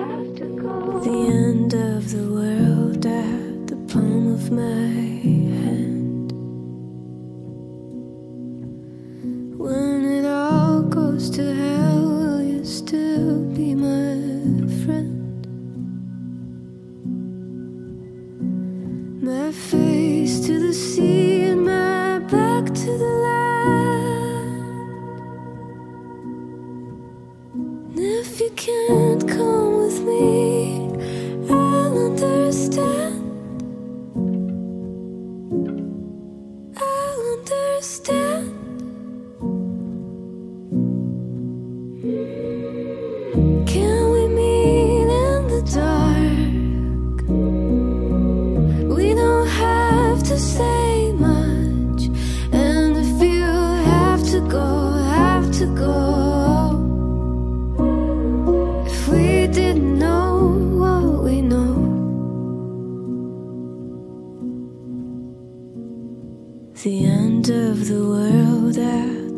The end of the world at the palm of my hand. When it all goes to hell, will you still be my friend? My face to the sea and my back to the land. And if you can't come with me, I'll understand. I'll understand. Can we meet in the dark? We don't have to say much. And if you have to go, have to go. If we didn't know what we know. The end of the world at